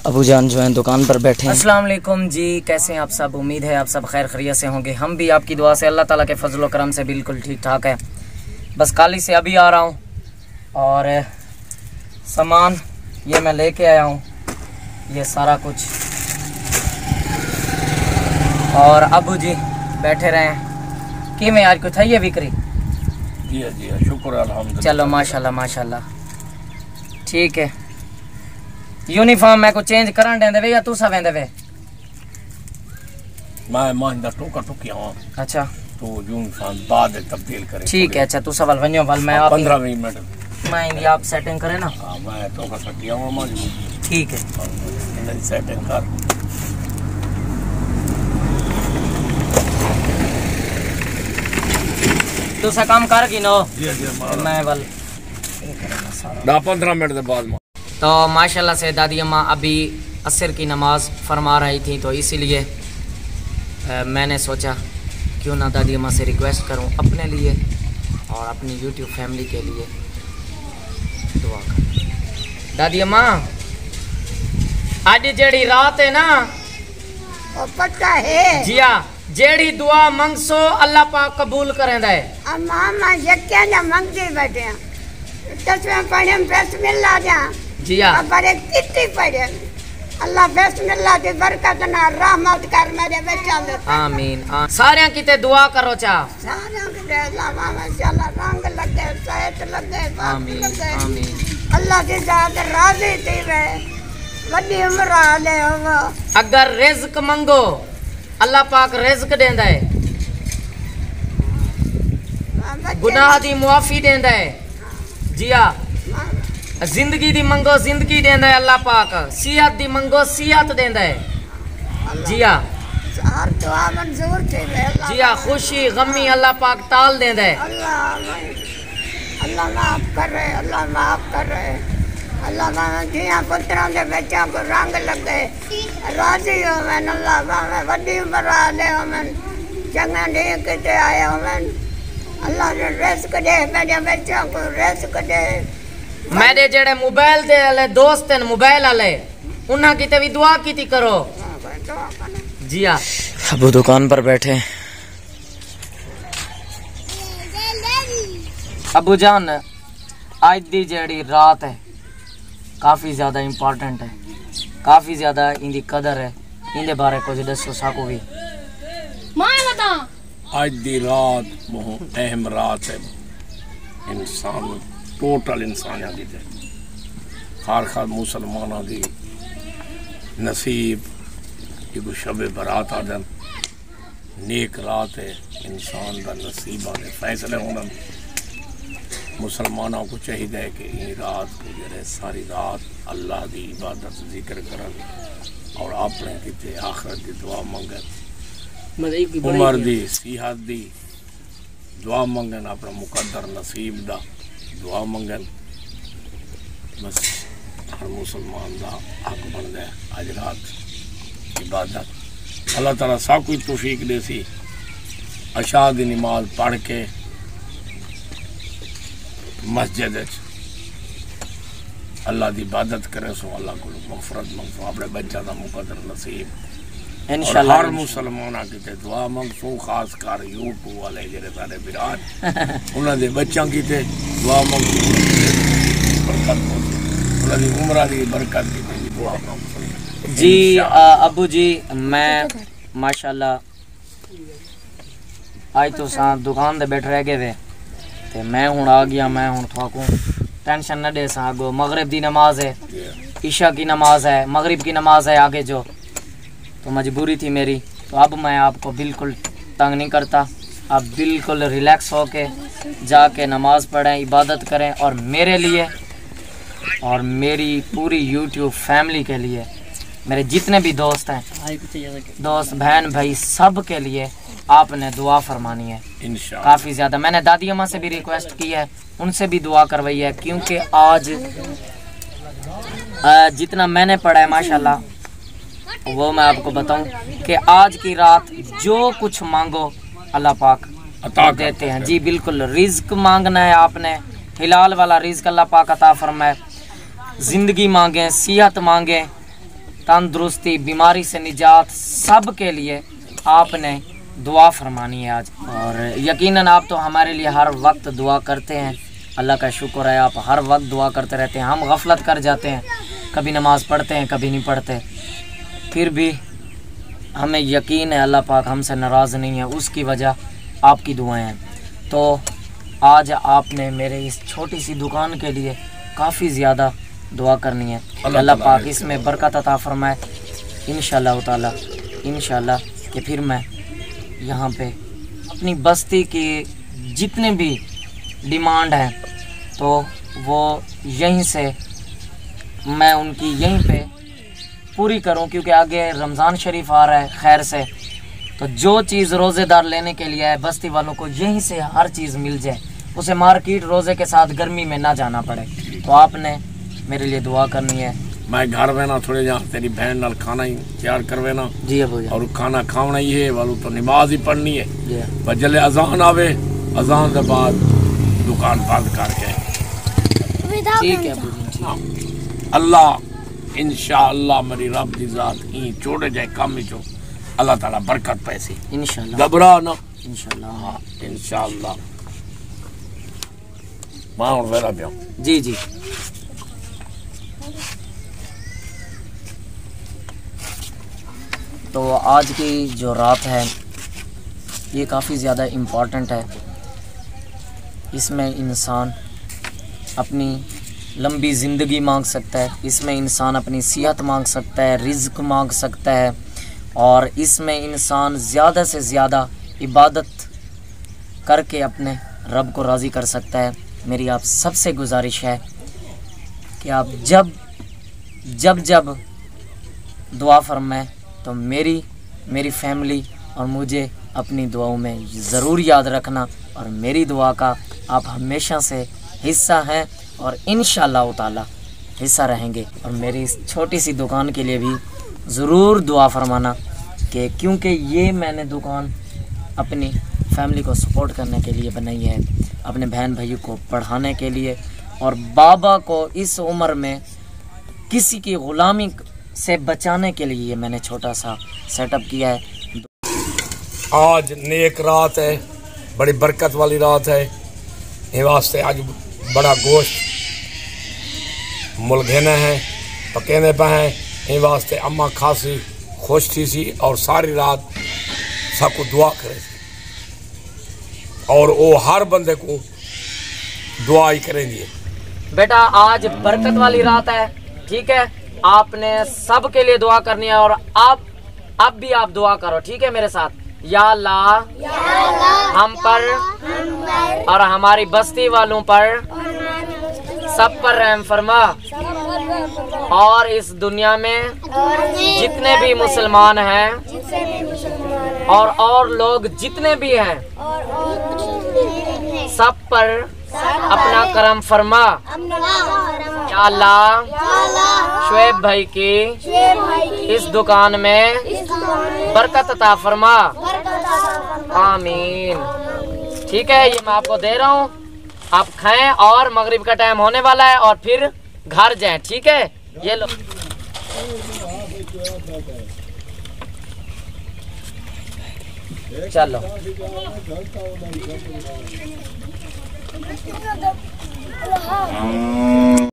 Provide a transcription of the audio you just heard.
अबू जान जो है दुकान पर बैठे हैं। अस्सलाम वालेकुम जी, कैसे हैं आप सब? उम्मीद है आप सब खैर खैरियत से होंगे। हम भी आपकी दुआ से, अल्लाह ताला के फजल करम से बिल्कुल ठीक ठाक है। बस काली से अभी आ रहा हूँ और सामान ये मैं लेके आया हूँ, ये सारा कुछ। और अबू जी बैठे रहे कि मैं आज कुछ है ये बिक्री जी जी शुक्र अल्हम्दुलिल्लाह। चलो माशाल्लाह माशाल्लाह ठीक है। यूनिफॉर्म मैं को चेंज करन देंदे वे या तू सा वेंदे वे? मैं मांदा टोका टोकी हां। अच्छा तो यूनिफॉर्म बाद तब्दील करे। ठीक है। अच्छा तू सवाल वन्यो वाल मैं आप 15-20 मिनट मैं ये आप सेटिंग करे ना। हां मैं टोका सटिया हूं मां। ठीक है इन सेटिंग कर। तू सा काम कर की नो जी जी मैं वाल 10-15 मिनट के बाद। तो माशाल्लाह से दादी अम्मा अभी असर की नमाज़ फरमा रही थी, तो इसीलिए मैंने सोचा क्यों ना दादी अम्मा से रिक्वेस्ट करूं अपने लिए और अपनी यूट्यूब फैमिली के लिए दुआ कर। दादी अम्मा आज जेड़ी रात है ना वो पक्का है जी हाँ, जेड़ी दुआ मंगसो अल्लाह पाक कबूल करेंदा है। मामा यक्या ना मंगते बैठे तस्वीर पढ़े बिस्मिल्लाह जा जी हाँ बड़े कितनी पढ़े अल्लाह बिस्मिल्लाह की बरकत ना रहमत कर मेरे बच्चा में। आमीन। सारे किते दुआ करो चा सारे के अल्लाह माशाल्लाह रंग लगे सेहत लगे आमीन आमीन। अल्लाह की जात राजी थी वे बड़ी उम्र आले हो। अगर रिज़्क मंगो अल्लाह पाक रिज़्क देंदा है, गुनाह दी मुआफी देंदा है जी हाँ। जिंदगी दी मंगो जिंदगी देंदा है अल्लाह पाक, सेहत दी मंगो सेहत देंदा है जी हाँ। हर दुआ मंजूर थी वे जी हाँ, खुशी गमी अल्लाह पाक टाल देंदा है। अल्लाह माफ करे अल्लाह माफ करे अल्लाह मामा जिया पुत्रों के बच्चों को रंग लगे राजी हो मैं अल्लाह मामा बड़ी उम्र आले हो मैं चंगा नहीं किते आए हो मैं अल्लाह ने रिस्क दे मेरे बच्चों को रिस्क दे। मेरे जेड़े मोबाइल दे वाले दोस्त हैं मोबाइल वाले उन्हां की भी दुआ की करो जी हाँ। अबू दुकान पर बैठे। अबू जान आज दी जेड़ी रात है काफ़ी ज़्यादा इम्पोर्टेंट है, काफ़ी ज़्यादा इनकी कदर है, इनके बारे कुछ दसो साको भी। आज दी रात बहुत अहम रात है इंसान टोटल इंसानियत दी खार मुसलमाना दी नसीब जो शब बरात आदन नेक रात है। इंसान का नसीबा के फैसले होना मुसलमानों को चाहिए है कि ये रात को जरे सारी रात अल्लाह की इबादत जिक्र करन और अपने किते आखिरत की दुआ मंगन, उम्र दी सेहत दी दुआ मंगन, अपना मुकद्दर नसीब दा दुआ मंगन। बस हर मुसलमान का हक बनता है अज रात इबादत। अल्लाह ताला सब कुछ तौफीक दे सी अशा की नमाज पढ़ के मस्जिद अल्लाह की इबादत करे सो अल्लाह को मगफरत मंगो, अपने बच्चा का मुकद्दर नसीब इंशाअल्लाह। हर मुसलमान की दुआ मंगो, खास कर यूट्यूब वाले जेरे सारे विराट उन्होंने बच्चों की दुआ मंगो, बरकत उन्होंने उम्र की बरकत की दुआ मंगो जी। अबू जी मैं माशाल्लाह आज तो साथ दुकान दे बैठ रह गए वे ते मैं हूँ आ गया। मैं हूँ थोड़ा टेंशन न दे सागो, मगरिब की नमाज है, ईशा की नमाज है, मगरिब की नमाज है आगे जो, तो मजबूरी थी मेरी। तो अब मैं आपको बिल्कुल तंग नहीं करता, आप बिल्कुल रिलैक्स होके जाके नमाज पढ़ें, इबादत करें और मेरे लिए और मेरी पूरी यूट्यूब फैमिली के लिए, मेरे जितने भी दोस्त हैं, दोस्त बहन भाई सब के लिए आपने दुआ फरमानी है इंशाअल्लाह। काफ़ी ज़्यादा मैंने दादी अम्मा से भी रिक्वेस्ट की है, उनसे भी दुआ करवाई है, क्योंकि आज जितना मैंने पढ़ा है माशाल्लाह वो मैं आपको बताऊं कि आज की रात जो कुछ मांगो अल्लाह पाक अता देते हैं जी। बिल्कुल रिज्क मांगना है आपने, हिलाल वाला रिज्क अल्लाह पाक अता फरमाए। ज़िंदगी मांगे, सेहत मांगे, तंदुरुस्ती, बीमारी से निजात, सब के लिए आपने दुआ फरमानी है आज। और यकीनन आप तो हमारे लिए हर वक्त दुआ करते हैं, अल्लाह का शुक्र है, आप हर वक्त दुआ करते रहते हैं। हम गफलत कर जाते हैं, कभी नमाज़ पढ़ते हैं, कभी नहीं पढ़ते, फिर भी हमें यकीन है अल्लाह पाक हमसे नाराज़ नहीं है, उसकी वजह आपकी दुआएं हैं। तो आज आपने मेरे इस छोटी सी दुकान के लिए काफ़ी ज़्यादा दुआ करनी है। अल्लाह पाक इसमें बरकत अता फरमाए इंशाअल्लाह ताला, इंशाअल्लाह कि फिर मैं यहाँ पे अपनी बस्ती के जितने भी डिमांड हैं तो वो यहीं से मैं उनकी यहीं पे पूरी करूं, क्योंकि आगे रमज़ान शरीफ आ रहा है खैर से। तो जो चीज़ रोज़ेदार लेने के लिए है बस्ती वालों को यहीं से हर चीज़ मिल जाए, उसे मार्केट रोज़े के साथ गर्मी में ना जाना पड़े। तो आपने मेरे लिए दुआ करनी है। मैं घर में ना थोड़े जहाँ तेरी बहन नाल खाना ही तैयार करवे ना जी अबू जी, और खाना खाना ही है वालू तो नमाज ही पढ़नी है जी। बस जल्ले अजान आवे, अजान के बाद दुकान बंद करके ठीक है अबू जी, ठीक। अल्लाह इंशाअल्लाह मेरी रब दी जात ई छोड़े जाए काम चो अल्लाह ताला बरकत पैसी इंशाअल्लाह, घबरा ना इंशाअल्लाह। हाँ इंशाअल्लाह। मैं और वेला पिया जी जी। तो आज की जो रात है ये काफ़ी ज़्यादा इम्पॉर्टेंट है। इसमें इंसान अपनी लंबी ज़िंदगी मांग सकता है, इसमें इंसान अपनी सेहत मांग सकता है, रिज़्क मांग सकता है, और इसमें इंसान ज़्यादा से ज़्यादा इबादत करके अपने रब को राज़ी कर सकता है। मेरी आप सबसे गुजारिश है कि आप जब दुआ फरमाएं तो मेरी फैमिली और मुझे अपनी दुआओं में ज़रूर याद रखना, और मेरी दुआ का आप हमेशा से हिस्सा हैं और इंशाअल्लाह ताला हिस्सा रहेंगे। और मेरी इस छोटी सी दुकान के लिए भी ज़रूर दुआ फरमाना कि क्योंकि ये मैंने दुकान अपनी फैमिली को सपोर्ट करने के लिए बनाई है, अपने बहन भाइयों को पढ़ाने के लिए, और बाबा को इस उम्र में किसी की ग़ुलामी से बचाने के लिए ये मैंने छोटा सा सेटअप किया है। आज नेक रात है, बड़ी बरकत वाली रात है, ये वास्ते आज बड़ा गोश्त मुलघेने हैं, पकेने पे हैं, ये वास्ते अम्मा खासी खुश थी सी और सारी रात सबको दुआ करे सी, और वो हर बंदे को दुआ ही करेंगे। बेटा आज बरकत वाली रात है, ठीक है, आपने सब के लिए दुआ करनी है, और अब भी आप दुआ करो, ठीक है मेरे साथ। या अल्लाह हम पर और हमारी बस्ती वालों पर सब पर रहम फरमा, और इस दुनिया में जितने भी मुसलमान हैं और लोग जितने भी हैं सब पर अपना करम फरमा। या अल्लाह शुएब भाई की इस दुकान में बरकत अता फरमा, आमीन। ठीक है, ये मैं आपको दे रहा हूँ, आप खाएं, और मगरिब का टाइम होने वाला है और फिर घर जाएं, ठीक है। ये लो, चलो।